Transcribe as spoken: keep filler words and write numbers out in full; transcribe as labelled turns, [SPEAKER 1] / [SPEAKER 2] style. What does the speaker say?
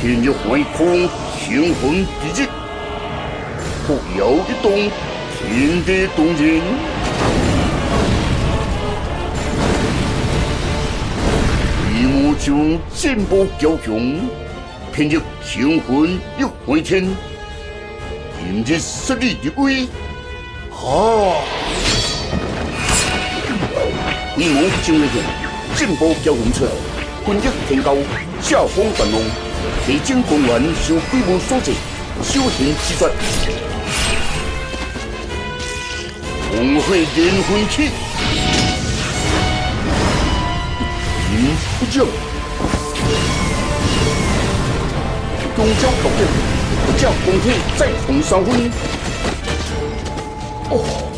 [SPEAKER 1] 天日怀空，天昏地日，不摇一动，天地动人。一幕中剑波交雄，偏日天昏一怀天，今日实力一威。啊！一幕精锐剑，剑波交雄出，分日天高，下风断浪。 地精公园受鬼物所制，修行之绝，红血连魂体，银不将，中招考验，不叫公体再重三分。哦。